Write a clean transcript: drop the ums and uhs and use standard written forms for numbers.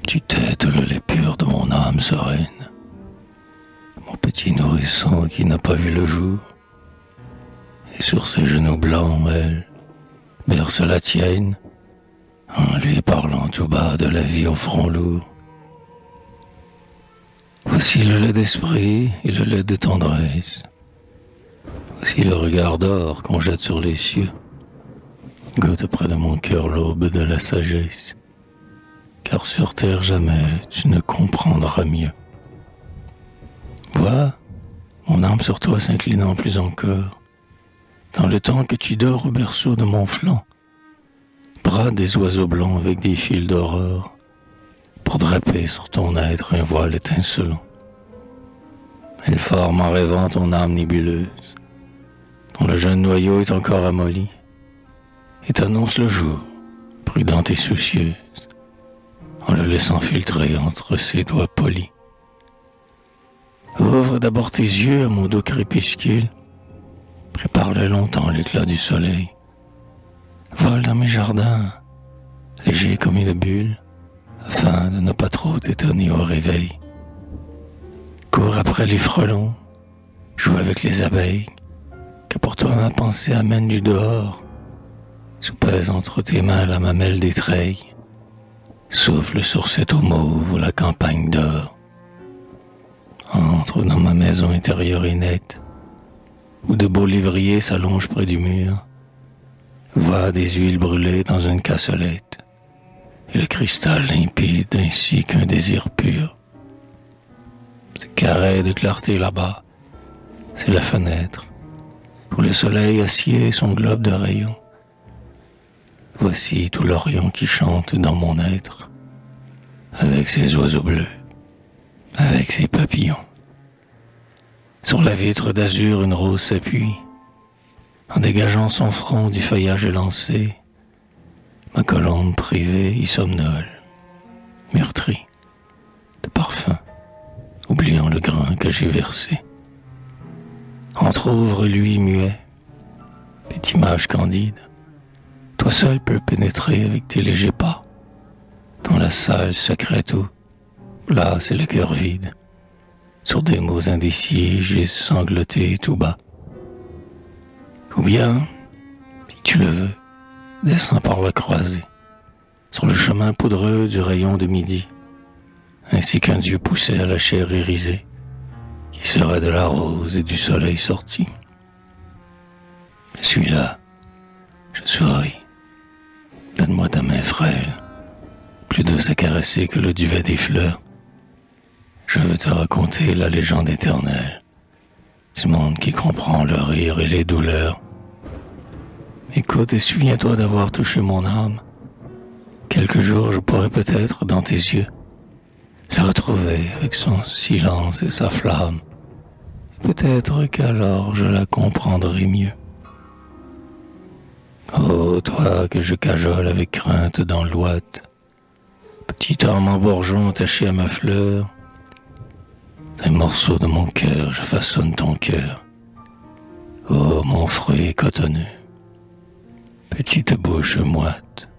Tu têtes le lait pur de mon âme sereine, mon petit nourrisson qui n'a pas vu le jour, et sur ses genoux blancs, elle berce la tienne, en lui parlant tout bas de la vie au front lourd. Voici le lait d'esprit et le lait de tendresse. Voici le regard d'or qu'on jette sur les cieux. Goûte près de mon cœur l'aube de la sagesse, car sur terre jamais tu ne comprendras mieux. Vois mon âme sur toi s'inclinant plus encore, dans le temps que tu dors au berceau de mon flanc, bras des oiseaux blancs avec des fils d'aurore, pour draper sur ton être un voile étincelant. Elle forme en rêvant ton âme nébuleuse, dont le jeune noyau est encore amolli, et t'annonce le jour, prudente et soucieuse, en le laissant filtrer entre ses doigts polis. Ouvre d'abord tes yeux à mon doux crépuscule, prépare-le longtemps l'éclat du soleil. Vole dans mes jardins, léger comme une bulle, afin de ne pas trop t'étonner au réveil. Cours après les frelons, joue avec les abeilles, que pour toi ma pensée amène du dehors. Soupèse entre tes mains la mamelle des treilles, souffle sur cette eau mauve où la campagne dort. Entre dans ma maison intérieure et nette, où de beaux lévriers s'allongent près du mur. Vois des huiles brûlées dans une cassolette, et le cristal limpide ainsi qu'un désir pur. Ce carré de clarté là-bas, c'est la fenêtre, où le soleil assied son globe de rayons. Voici tout l'Orient qui chante dans mon être, avec ses oiseaux bleus, avec ses papillons. Sur la vitre d'azur, une rose s'appuie, en dégageant son front du feuillage élancé. Ma colombe privée y somnole, meurtrie de parfum, oubliant le grain que j'ai versé. Entr'ouvre lui muet, petite image candide. Toi seul peux pénétrer avec tes légers pas dans la salle secrète où, là c'est le cœur vide. Sur des mots indécis, j'ai sangloté tout bas. Ou bien, si tu le veux, descends par la croisée, sur le chemin poudreux du rayon de midi, ainsi qu'un dieu poussé à la chair irisée, qui serait de la rose et du soleil sorti. Je suis là, je souris. Donne-moi ta main frêle, plus douce à caresser que le duvet des fleurs. Je veux te raconter la légende éternelle du monde qui comprend le rire et les douleurs. Écoute et souviens-toi d'avoir touché mon âme. Quelques jours je pourrai peut-être dans tes yeux la retrouver avec son silence et sa flamme. Et peut-être qu'alors je la comprendrai mieux. Oh, toi que je cajole avec crainte dans l'ouate, petit homme en bourgeon attaché à ma fleur, d'un morceau de mon cœur je façonne ton cœur. Oh, mon fruit cotonneux, petite bouche moite,